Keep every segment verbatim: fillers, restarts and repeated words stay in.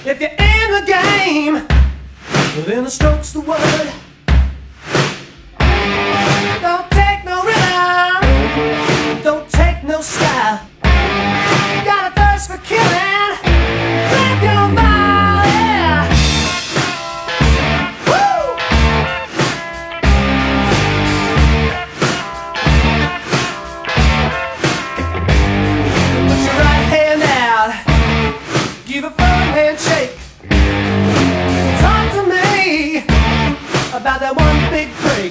If you're in the game, then the stroke's the word. Don't take no rhythm, don't take no style. Got a thirst for killing, grab your vial, yeah. Woo! Put your right hand out, give a firm handshake. Talk to me about that one big break.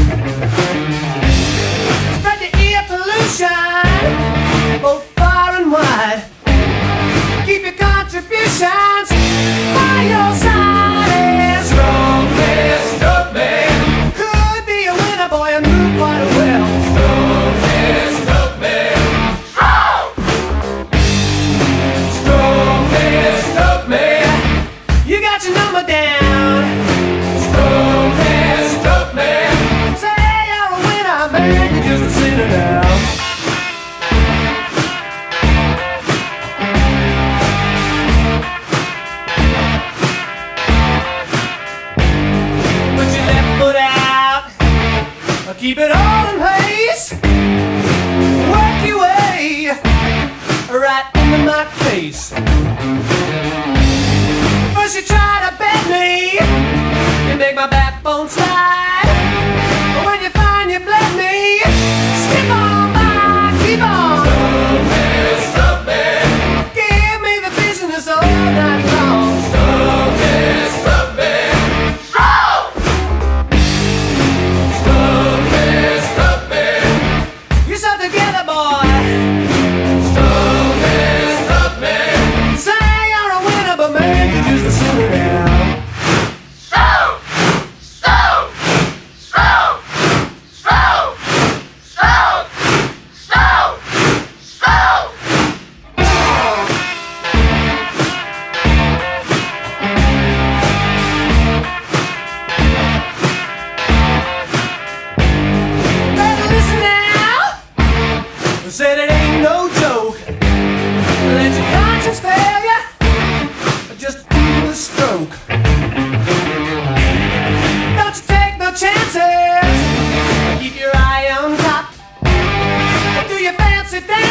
Spread the ear pollution both far and wide. Keep your contributions by your side. And stroke me, stroke me. Could be a winner, boy, and move quite well. Stroke me, stroke me. Stroke! Stroke me, stroke me. You got your number down. Stroke me, stroke me. Say you're a winner, man, you're just a sinner now. Keep it all in place. Work your way right into my face. First you try to bend me, you make my backbone slide. But when you find you bled me, skip on by, keep on. Stop me, stop me. Give me the business all night long. Stop me, stop me. Together, boy. Stop me, stop me. Say you're a winner, but man, you're just a sinner now. Stop, stop, stop, stop, stop, stop, stop. Better listen now. Said it ain't no joke. Let your conscience fail ya, just do the stroke. Don't you take no chances. Keep your eye on top. Do your fancy dance.